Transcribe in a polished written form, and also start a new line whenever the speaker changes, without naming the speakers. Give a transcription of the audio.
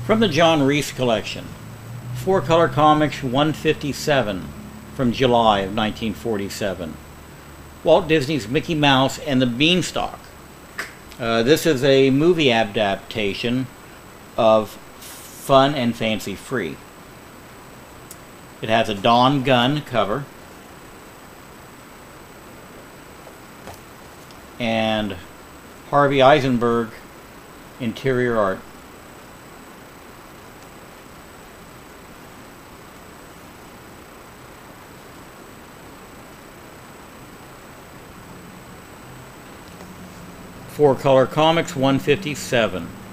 From the John Rees Collection, 4-color comics 157 from July of 1947. Walt Disney's Mickey Mouse and the Beanstalk. This is a movie adaptation of Fun and Fancy Free. It has a Dawn Gunn cover and Harvey Eisenberg interior art. Four Color Comics 157.